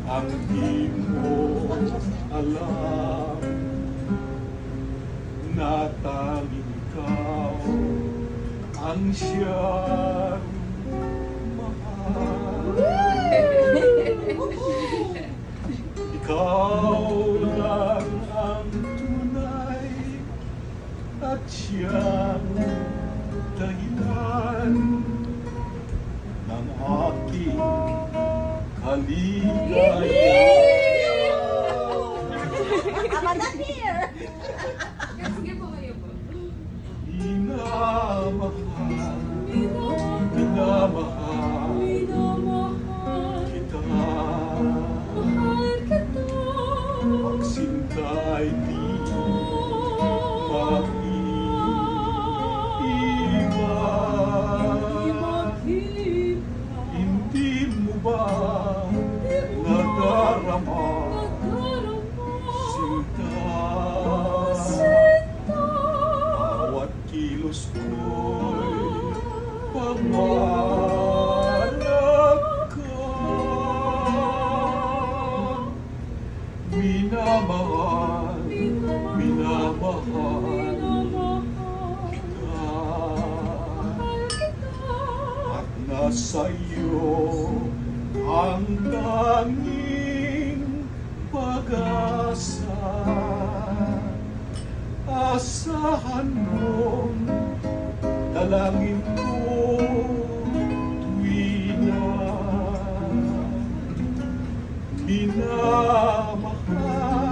ang di mo alam na tanging ikaw ang siyang mahal. Ikaw lang ang tunay at siyang dahilan ng aking kaligaya. I'm not here! Sige po kayo po. Minamahal, minamahal kita. Magsinta'y di mag-iwan. Hindi mo ba nadarama, sinta? Bawat kilos ko'y pangarap ka. Minamahal, minamahal kita. At nasa iyo ang tanging pag-asa. Asahan mong dalangin ko tuwi na minamahal.